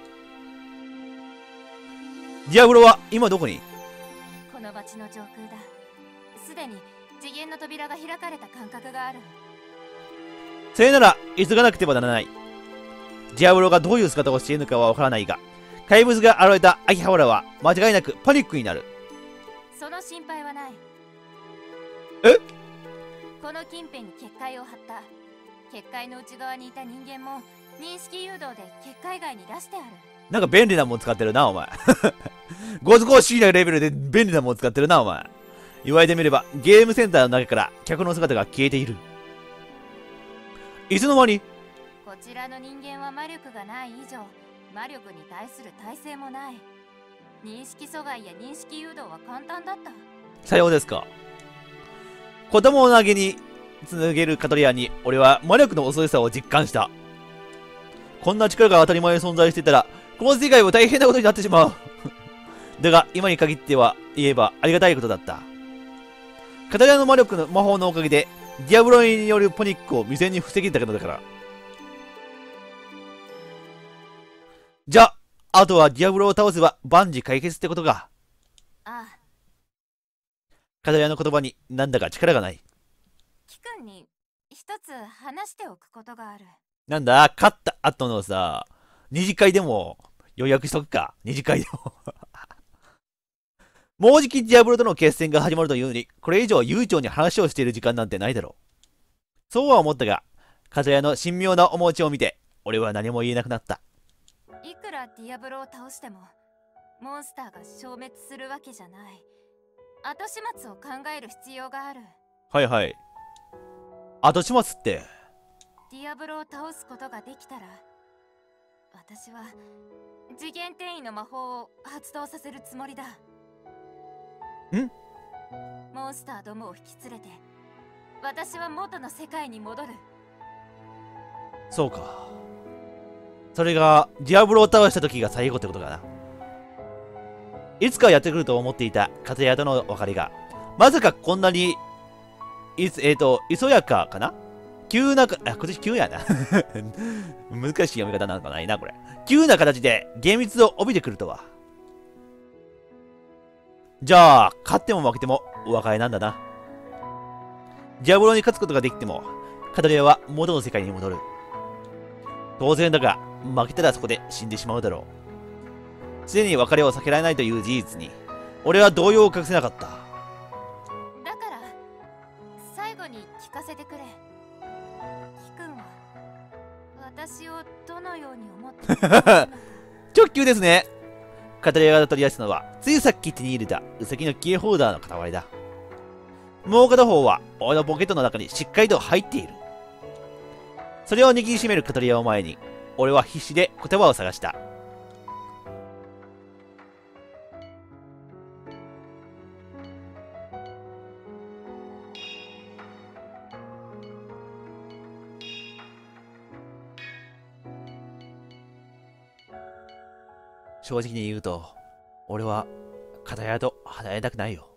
ディアブロは今どこに？ この町の上空だ。すでに次元の扉が開かれた感覚がある。 それなら急がなくてはならない。ディアブロがどういう姿をしているのかはわからないが、怪物が現れた秋葉原は間違いなくパニックになる。 その心配はない。 え？ この近辺に結界を張った。結界の内側にいた人間も認識誘導で結界外に出してある。 なんか便利なもん使ってるなお前。ごずこしいなレベルで便利なもん使ってるなお前。言われてみればゲームセンターの中から客の姿が消えている。いつの間に？ こちらの人間は魔力がない以上魔力に対する耐性もない。認識阻害や認識誘導は簡単だった。 さようですか。子供を投げにつげるカトリアに俺は魔力の恐ろしさを実感した。こんな力が当たり前に存在していたらこの世界は大変なことになってしまう。だが今に限っては言えばありがたいことだった。カトリアの魔力の魔法のおかげでディアブロによるパニックを未然に防げたのだから。じゃああとはディアブロを倒せば万事解決ってことか。 ああ。 カトリアの言葉になんだか力がない。 キくんに一つ話しておくことがある。 なんだ、勝った後のさ、二次会でも予約しとくか。二次会でももうじきディアブロとの決戦が始まるというのに、これ以上悠長に話をしている時間なんてないだろう。そうは思ったが、風屋の神妙な面持ちを見て、俺は何も言えなくなった。 いくらディアブロを倒してもモンスターが消滅するわけじゃない。後始末を考える必要がある。 はいはい。後始末って。 ディアブロを倒すことができたら、私は次元転移の魔法を発動させるつもりだ。 ん？ モンスターどもを引き連れて私は元の世界に戻る。 そうか。それがディアブロを倒した時が最後ってことかな。いつかやってくると思っていた風屋との別れが、まさかこんなに、いつ、えっ、ー、と、いそやかかな急なか、あ、今年急やな。難しい読み方なんかないな、これ。急な形で厳密を帯びてくるとは。じゃあ、勝っても負けてもお別れなんだな。ディアブロに勝つことができても、カトレアは元の世界に戻る。当然だが、負けたらそこで死んでしまうだろう。すでに別れを避けられないという事実に、俺は動揺を隠せなかった。だから、最後に聞かせてくれ。キ君は、私をどのように思っているのか。 直球ですね。カトレアが取り出したのは、ついさっき手に入れたウサギのキーホルダーの塊だ。もう片方は、俺のポケットの中にしっかりと入っている。それを握りしめるカトレアを前に、俺は必死で言葉を探した。正直に言うと、俺は、片屋と離れたくないよ。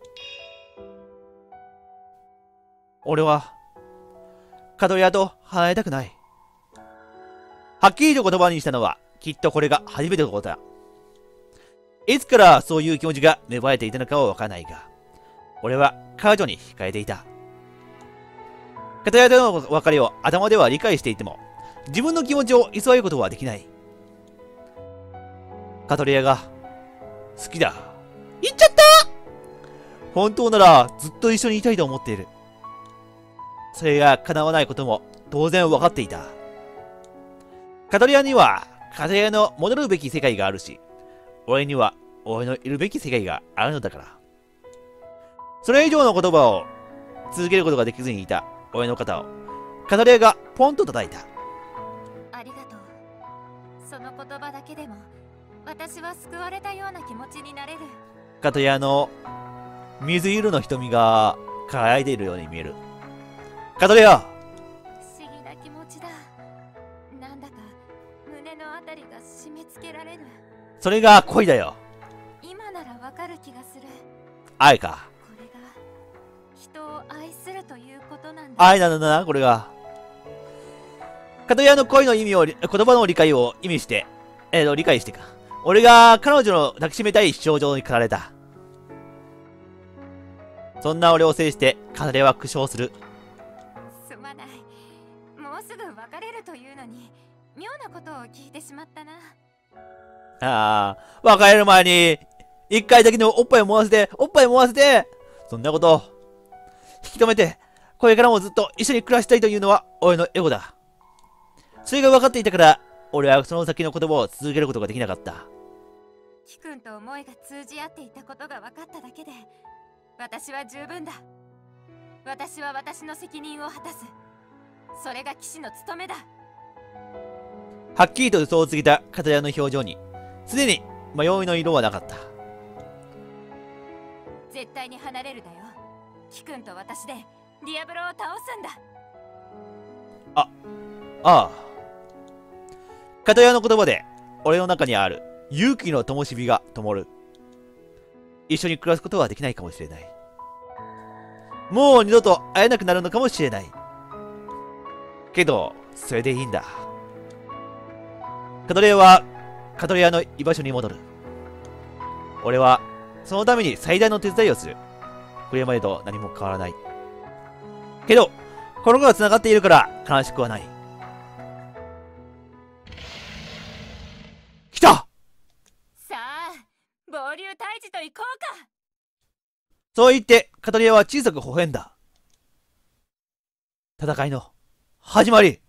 俺は、片屋と離れたくない。はっきりと言葉にしたのは、きっとこれが初めてのことだ。いつからそういう気持ちが芽生えていたのかはわからないが、俺は彼女に控えていた。片屋との別れを頭では理解していても、自分の気持ちを偽ることはできない。カトレアが、好きだ。言っちゃった！本当ならずっと一緒にいたいと思っている。それが叶わないことも当然分かっていた。カトレアにはカトレアの戻るべき世界があるし、俺には俺のいるべき世界があるのだから。それ以上の言葉を続けることができずにいた俺の肩をカトレアがポンと叩いた。 ありがとう。その言葉だけでも私は救われたような気持ちになれる。 カトレアの水色の瞳が輝いているように見える。カトレア、 不思議な気持ちだ。なんだか胸のあたりが締め付けられる。 それが恋だよ。 今ならわかる気がする。 愛か。 これが人を愛するということなんだ。 愛なんだな、これが。カトレアの恋の意味を、言葉の理解を意味して、えーと、理解してか。俺が彼女の抱きしめたい症状に駆られた。そんな俺を制してカトレアは苦笑する。 すまない。もうすぐ別れるというのに妙なことを聞いてしまったな。 ああ、別れる前に一回だけのおっぱいをもわせて、おっぱいをもわせて、そんなことを引き止めて、これからもずっと一緒に暮らしたいというのは俺のエゴだ。それが分かっていたから、俺はその先の言葉を続けることができなかった。 キ君と思いが通じ合っていたことが分かっただけで、私は十分だ。私は私の責任を果たす。それが騎士の務めだ。 はっきりと嘘を告げたカトレアの表情に、すでに迷いの色はなかった。 絶対に離れるだよ。キ君と私でディアブロを倒すんだ。 あ、ああ。カトレアの言葉で、俺の中にある勇気の灯火が灯る。一緒に暮らすことはできないかもしれない。もう二度と会えなくなるのかもしれない。けど、それでいいんだ。カトレアは、カトレアの居場所に戻る。俺は、そのために最大の手伝いをする。これまでと何も変わらない。けど、心が繋がっているから悲しくはない。来た！ さあ、暴流退治と行こうか。 そう言って、カトリアは小さく微笑んだ。戦いの始まり。